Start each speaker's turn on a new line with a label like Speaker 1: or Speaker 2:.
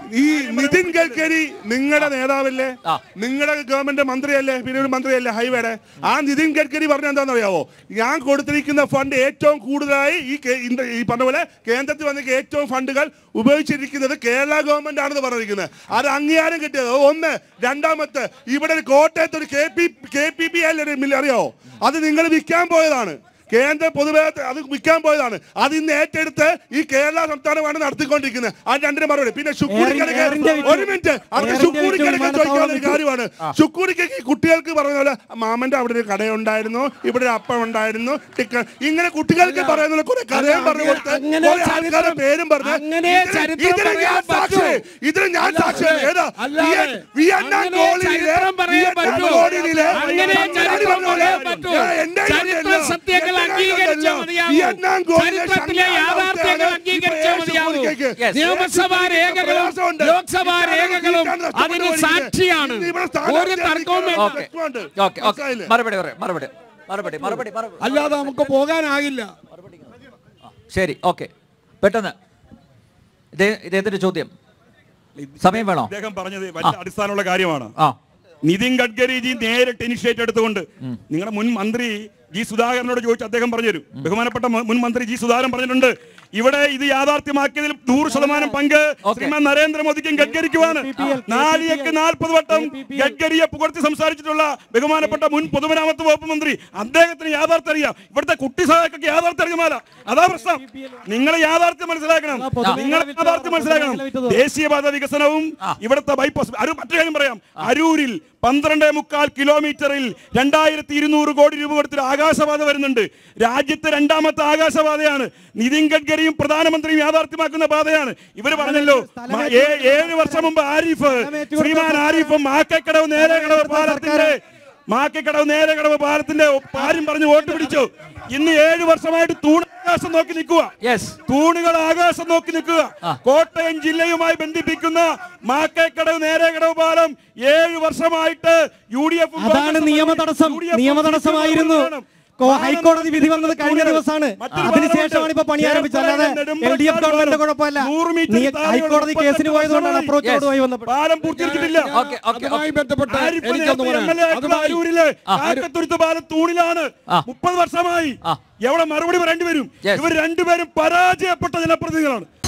Speaker 1: ഈ നിതിൻ ഗഡ്കരി നിങ്ങളുടെ നേതാവല്ലേ, നിങ്ങളുടെ ഗവൺമെന്റ് മന്ത്രിയല്ലേ, പിന്നെ ഒരു മന്ത്രിയല്ലേ ഹൈവേയുടെ? ആ നിതിൻ ഗഡ്കരി പറഞ്ഞ എന്താണെന്ന് അറിയാവോ? ഞാൻ കൊടുത്തിരിക്കുന്ന ഫണ്ട് ഏറ്റവും കൂടുതലായി ഈ പറഞ്ഞ പോലെ കേന്ദ്രത്തിൽ വന്നിരിക്കുന്ന ഏറ്റവും ഫണ്ടുകൾ ഉപയോഗിച്ചിരിക്കുന്നത് കേരള ഗവൺമെന്റ് ആണെന്ന് പറഞ്ഞിരിക്കുന്നത്. അത് അംഗീകാരം കിട്ടിയത് ഒന്ന്. രണ്ടാമത്തെ, ഇവിടെ കോട്ടയത്ത് ഒരു KPPL അറിയാവോ? അത് നിങ്ങൾ വിൽക്കാൻ പോയതാണ്. കേന്ദ്ര പൊതുവെ അത് വിൽക്കാൻ പോയതാണ്. അത് ഇന്ന് ഏറ്റെടുത്ത് ഈ കേരള സംസ്ഥാനമാണ് നടത്തിക്കൊണ്ടിരിക്കുന്നത്. ആ രണ്ടിന് മറുപടി. പിന്നെ ഷുക്കൂരിക്കടക്ക് ഒരു മിനിറ്റ്, അവിടെ ഷുക്കൂരിക്കടക്ക് ചോദിക്കാവുന്ന ഒരു കാര്യമാണ്. ഷുക്കൂരിക്കക്ക് കുട്ടികൾക്ക് പറഞ്ഞ പോലെ മാമന്റെ അവിടെ ഒരു കടയുണ്ടായിരുന്നു, ഇവിടെ ഒരു അപ്പം ഉണ്ടായിരുന്നു, ഇങ്ങനെ കുട്ടികൾക്ക് പറയുന്ന കുറെ കഥയും പറഞ്ഞു കൊടുത്ത് ആൾക്കാരുടെ പേരും പറഞ്ഞ് ഇതിന് ഞാൻ സാക്ഷി. ഏതാ വിയറ്റ്നാം കോളനിയിലെ എന്റെ
Speaker 2: നിയമസഭാ രേഖകളും ലോക്സഭാ രേഖകളും അതിന് സാക്ഷിയാണ്. ഒരു തർക്കവും
Speaker 3: മറുപടി
Speaker 2: അല്ലാതെ നമുക്ക് പോകാനാകില്ല.
Speaker 3: ശരി, ഓക്കെ. പെട്ടെന്ന് ഇദ്ദേഹത്തിന്റെ ചോദ്യം. സമയം വേണോ?
Speaker 4: അദ്ദേഹം പറഞ്ഞത് വലിയ അടിസ്ഥാനമുള്ള കാര്യമാണ്. നിതിൻ ഗഡ്കരിജി നേരിട്ട് ഇനിഷ്യേറ്റീവ് എടുത്തുകൊണ്ട് നിങ്ങളുടെ മുൻ മന്ത്രി ജി സുധാകരനോട് ചോദിച്ചു, അദ്ദേഹം പറഞ്ഞുതരും. ബഹുമാനപ്പെട്ട മുൻ മന്ത്രി ജി സുധാകരൻ പറഞ്ഞിട്ടുണ്ട്, ഇവിടെ ഇത് യാഥാർത്ഥ്യമാക്കിയതിൽ 100% പങ്ക് ശ്രീമാൻ നരേന്ദ്രമോദിക്കും ഗഡ്കരിക്കുമാണ്. 40 വട്ടം ഗഡ്കരിയെ പുകഴ്ത്തി സംസാരിച്ചിട്ടുള്ള ബഹുമാനപ്പെട്ട മുൻ പൊതുമരാമത്ത് വകുപ്പ് മന്ത്രി, അദ്ദേഹത്തിന് യാഥാർത്ഥ്യം അറിയാം. ഇവിടുത്തെ കുട്ടി സഹായിക്കൊക്കെ യാഥാർത്ഥ്യം അറിയുമാല. അതാ പ്രശ്നം. നിങ്ങൾ യാഥാർത്ഥ്യം മനസ്സിലാക്കണം. ദേശീയപാത വികസനവും ഇവിടുത്തെ ബൈപ്പാസ്. മറ്റു കാര്യം പറയാം, അരൂരിൽ 12.25 കിലോമീറ്ററിൽ 2200 കോടി രൂപ കൊടുത്തിട്ട് ആകാശപാത വരുന്നുണ്ട്. രാജ്യത്തെ 2ാമത്തെ ആകാശപാതയാണ്. നിതിൻ ഗഡ്കരിയും പ്രധാനമന്ത്രിയും യാഥാർത്ഥ്യമാക്കുന്ന പാതയാണ്. ഇവര് പറഞ്ഞല്ലോ 7 വർഷം മുമ്പ് ശ്രീമാൻ ആരിഫ് മാക്കക്കടവ് നേരെക്കടവ് പാലത്തിന്റെ കാര്യം പറഞ്ഞ് വോട്ട് പിടിച്ചു. ഇന്ന് 7 വർഷമായിട്ട് ആകാശം നോക്കി നിൽക്കുക. തൂണുകൾ ആകാശം നോക്കി നിൽക്കുക. കോട്ടയം ജില്ലയുമായി ബന്ധിപ്പിക്കുന്ന മാക്കേക്കടവ് നേരെക്കടവ് പാലം 7 വർഷമായിട്ട് UDF
Speaker 5: നിയമതടസ്സമായിരുന്നു. ഹൈക്കോടതി വിധി വന്നത് കഴിഞ്ഞ ദിവസമാണ്. അതിനുശേഷമാണ് ഇപ്പൊ പണി ആരംഭിച്ചത്. അല്ലാതെ LDF ഗവൺമെന്റ് കുഴപ്പമില്ല. ഹൈക്കോടതി കേസിന് പോയതുകൊണ്ടാണ് അപ്രോച്ചുമായി വന്നത്.
Speaker 4: പാലം പൂർത്തീകരിച്ചിട്ടില്ല. പാലം തൂണിലാണ് 30 വർഷമായി. എവിടെ മറുപടി പറയേണ്ടി വരും? ഇവർ രണ്ടുപേരും പരാജയപ്പെട്ട ജനപ്രതിനിധികളാണ്.